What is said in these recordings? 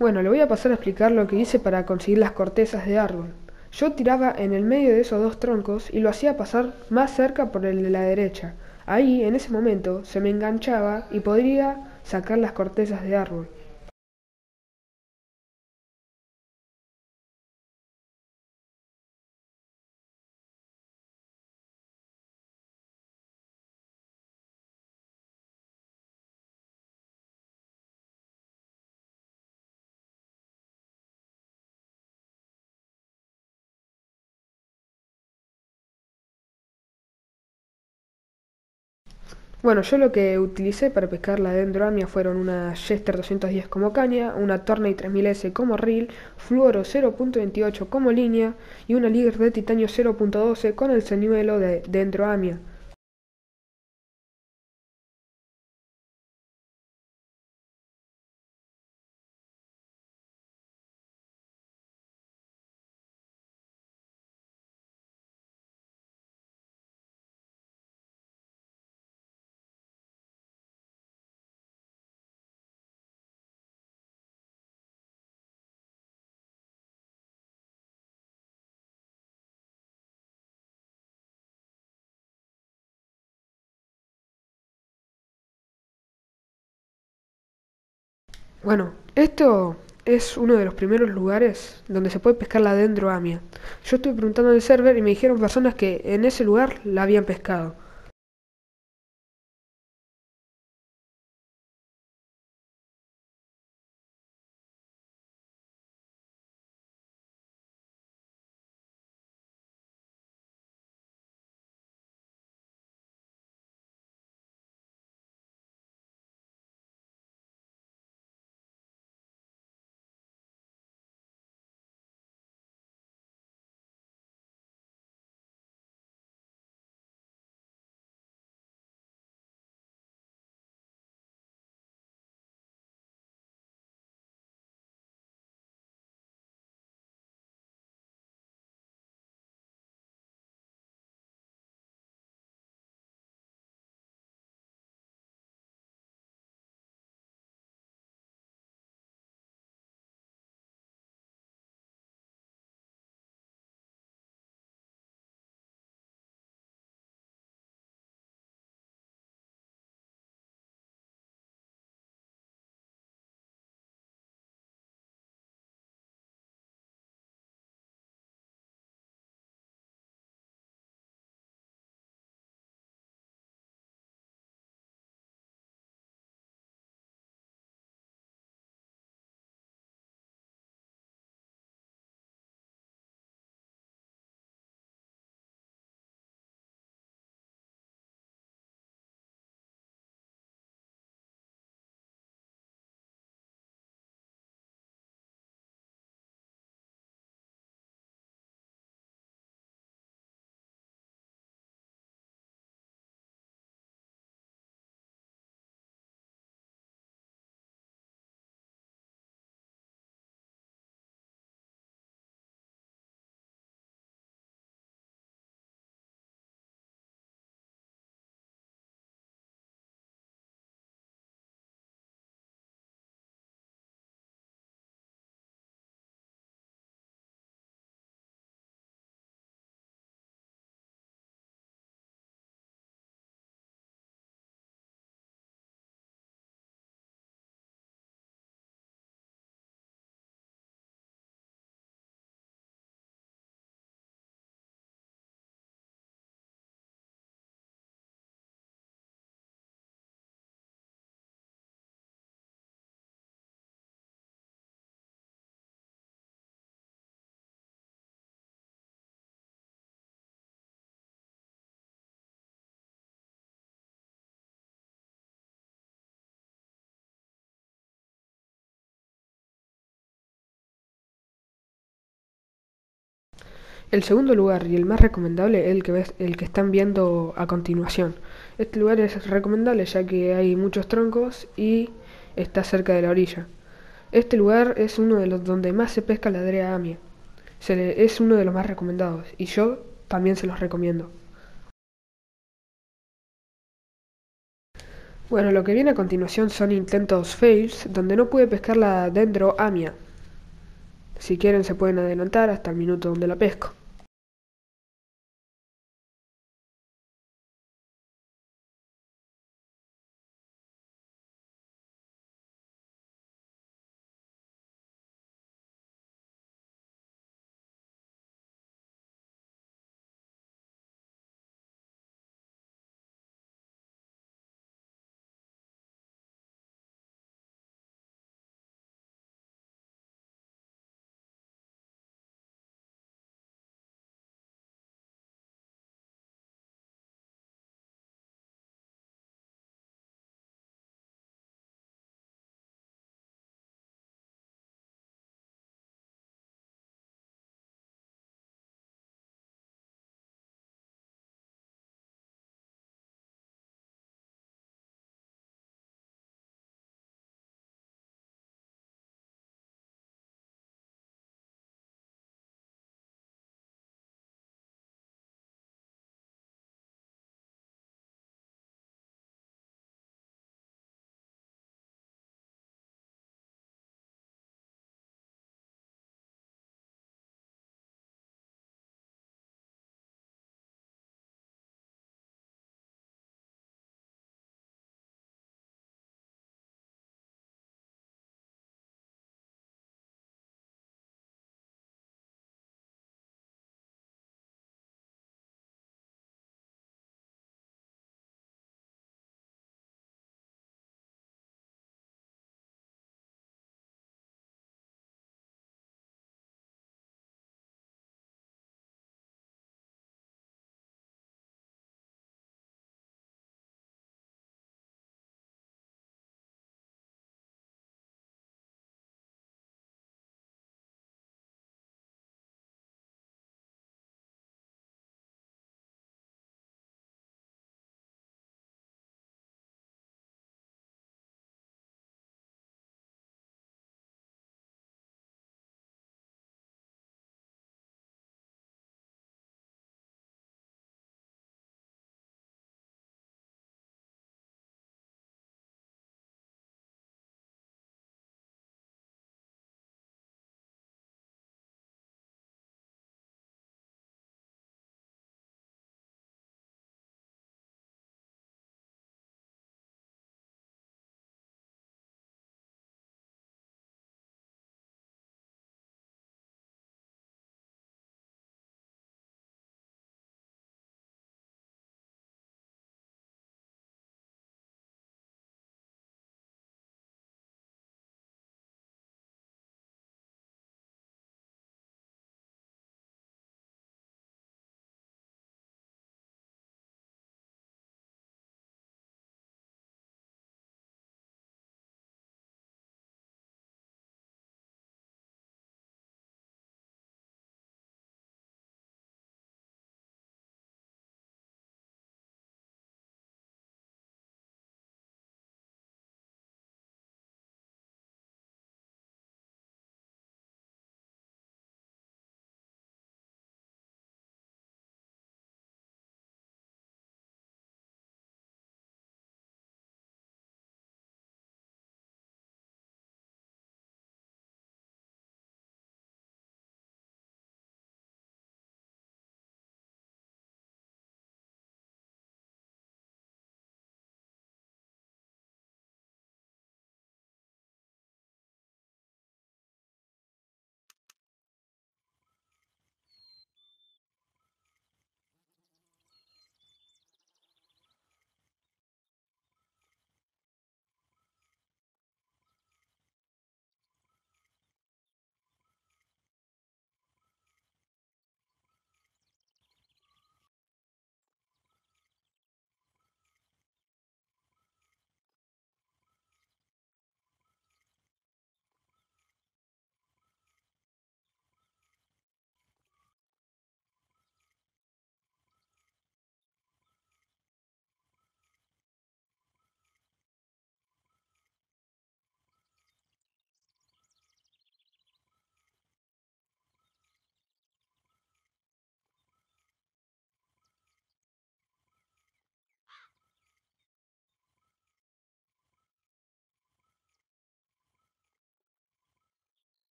Bueno, le voy a pasar a explicar lo que hice para conseguir las cortezas de árbol. Yo tiraba en el medio de esos dos troncos y lo hacía pasar más cerca por el de la derecha. Ahí, en ese momento, se me enganchaba y podría sacar las cortezas de árbol. Bueno, yo lo que utilicé para pescar la dendroamia fueron una Jester 210 como caña, una Torney 3000S como reel, Fluoro 0.28 como línea y una Liger de titanio 0.12 con el señuelo de dendroamia. Bueno, esto es uno de los primeros lugares donde se puede pescar la dendroamia. Yo estuve preguntando en el server y me dijeron personas que en ese lugar la habían pescado. El segundo lugar y el más recomendable es el que están viendo a continuación. Este lugar es recomendable ya que hay muchos troncos y está cerca de la orilla. Este lugar es uno de los donde más se pesca la drea amia. Es uno de los más recomendados y yo también se los recomiendo. Bueno, lo que viene a continuación son intentos fails donde no pude pescar la Dendroamia. Si quieren se pueden adelantar hasta el minuto donde la pesco.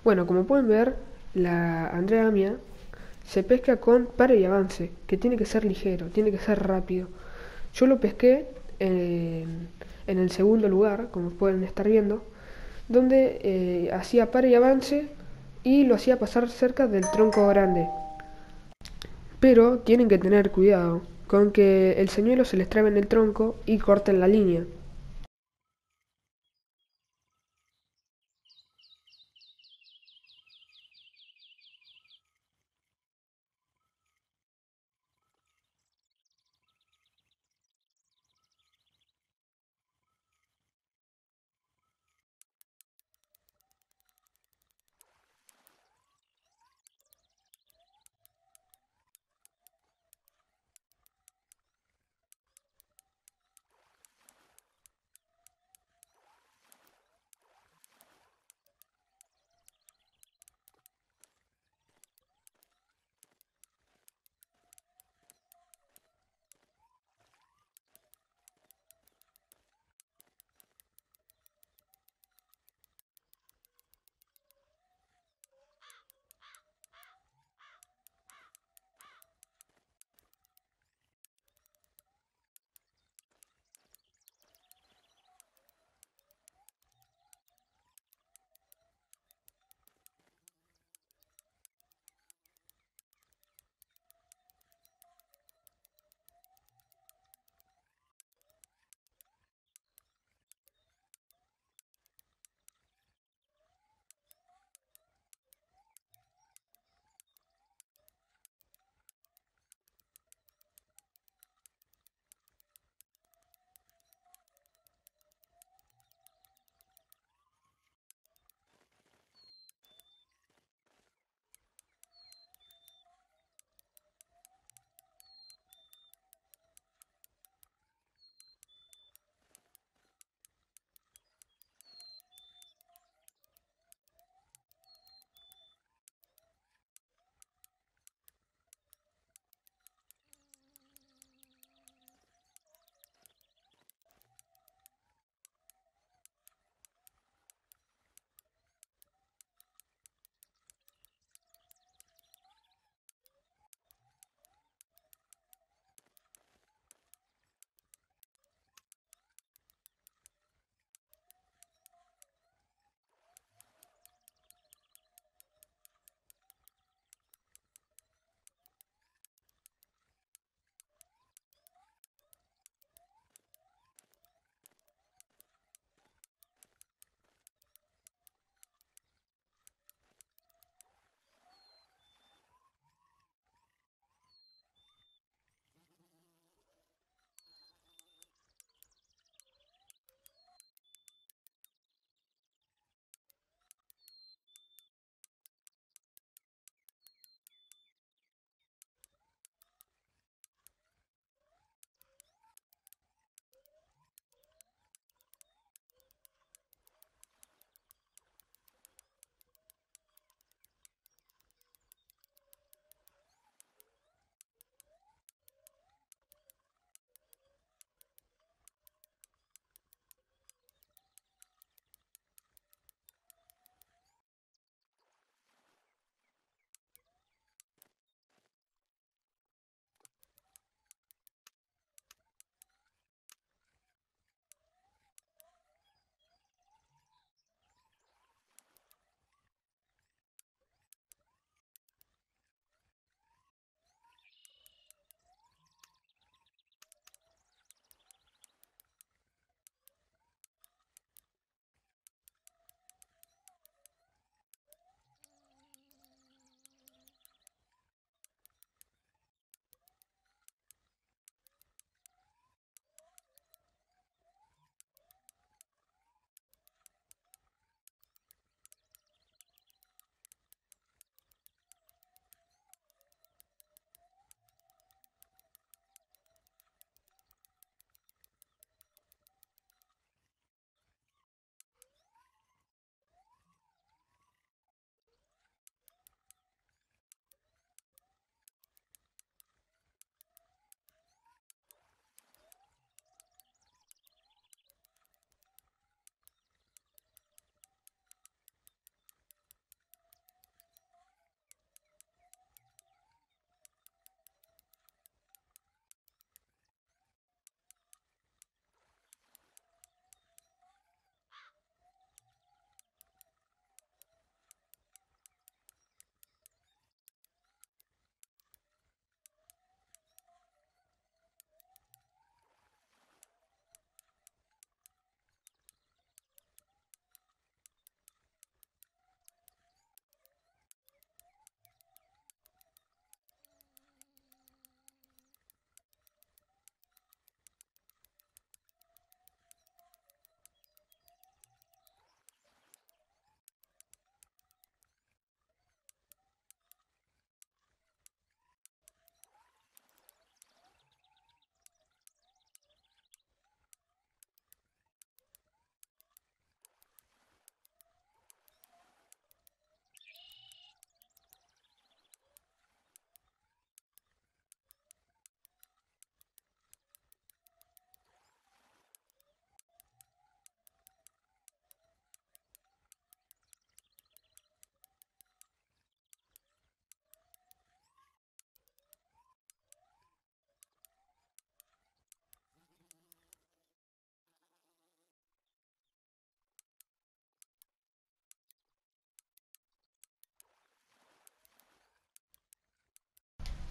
Bueno, como pueden ver, la Andrea mía se pesca con pare y avance, que tiene que ser ligero, tiene que ser rápido. Yo lo pesqué en el segundo lugar, como pueden estar viendo, donde hacía pare y avance y lo hacía pasar cerca del tronco grande. Pero tienen que tener cuidado con que el señuelo se les trabe en el tronco y corten la línea.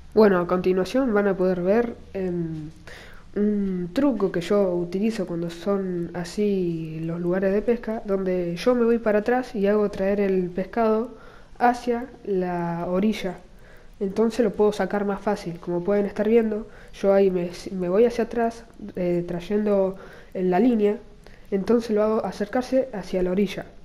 Bueno, a continuación van a poder ver un truco que yo utilizo cuando son así los lugares de pesca, donde yo me voy para atrás y hago traer el pescado hacia la orilla. Entonces lo puedo sacar más fácil. Como pueden estar viendo, yo ahí me voy hacia atrás, trayendo en la línea, entonces lo hago acercarse hacia la orilla.